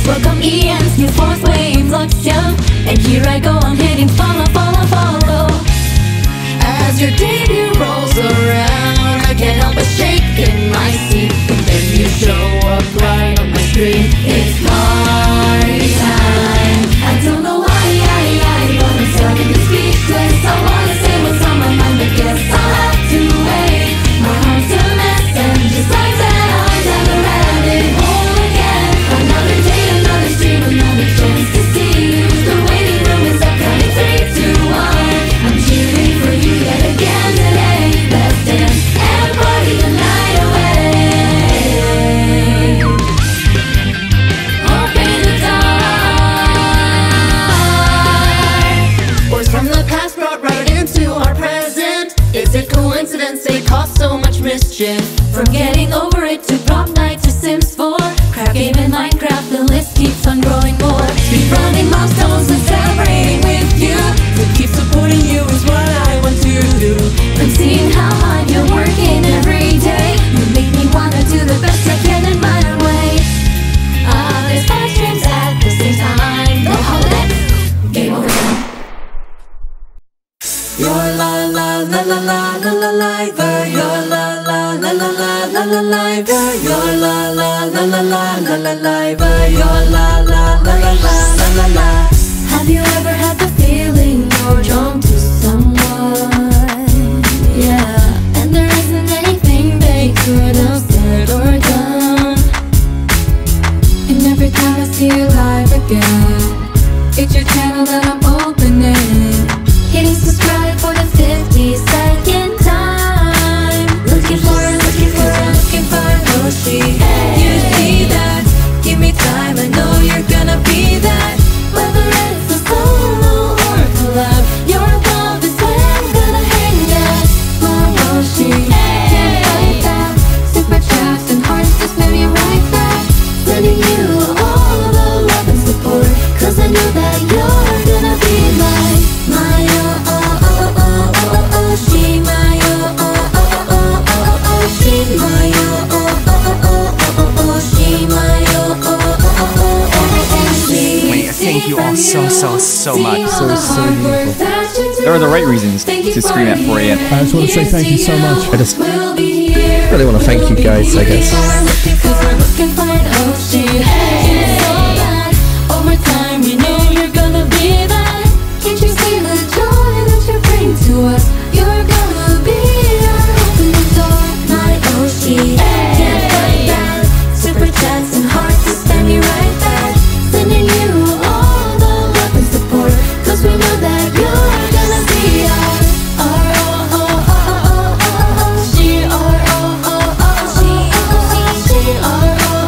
Welcome EM's new fourth wave Luxion, and here I go, I'm hitting follow, follow, follow. As your debut rolls around, I can't help but shake in my seat, and then you show up right on my screen. It's party time. I don't know why, but I'm starting to speechless. I wanna say what's on my mind, but guess I'll have to wait. My heart's a mess, and just like that, I'm down the rabbit hole again. Another day, another stream, another chance to see you. The waiting room is up, counting 3, 2, 1. I'm cheering for you yet again today. Let's dance and party the night away. Open the dark. Boys from the past brought right into our present. Is it coincidence they cause so much mischief? From getting over it to prom night to Sims 4, crack game in Minecraft, the list keeps on growing more. Speedrunning milestones and celebrating with you. To keep supporting you is what I want to do. I'm seeing how hard you're working every day. You make me wanna do the best I can in my own way. There's 5 streams at the same time. No holidays, game over time. You're la la la la la la la liver. You're la la la la la la la liver. You're la la la la la la la liver. You're la la la la la la la la. Have you ever had the feeling you're drawn to someone? Yeah, and there isn't anything they could have said or done. And every time I see you live again, it's your channel that I'm opening. Hitting subscribe for the 52nd time. Looking for Hoshi. You see that? Give me time, I know you're gonna be that. Whether it's a solo or a collab, your love is where I'm gonna hang at. My Hoshi, can't fight that. Super chats and hearts just made me right back. Sending you all the love and support, 'cause I know that you're gonna be my Hoshi, my Hoshi, my Hoshi, my Wait, thank you all so much. So beautiful. There are the right reasons to scream at 4 a.m. I just want to say thank you so much. I just really want to thank you guys, I guess. Over time, you know you're gonna be that. Can't you see the joy that you bring to us? You're gonna be our open the door, my Hoshi. Can't fight that. Super chats and hearts to send me right back. Sending you all the love and support, 'cause we know that you're gonna be our Hoshi, our Hoshi, our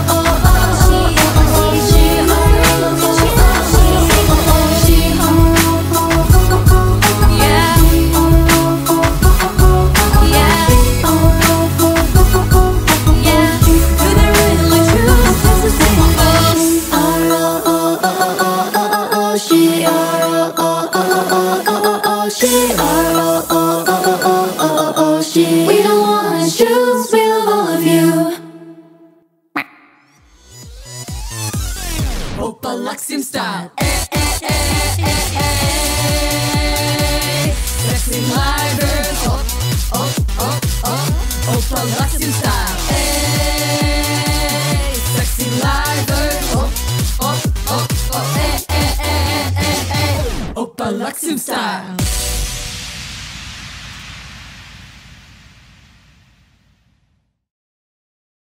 we don't wanna choose, we love all of you. Oppa Luxion style. Sexy livers. Oppa Luxion style. Sexy livers. Oppa Luxion style.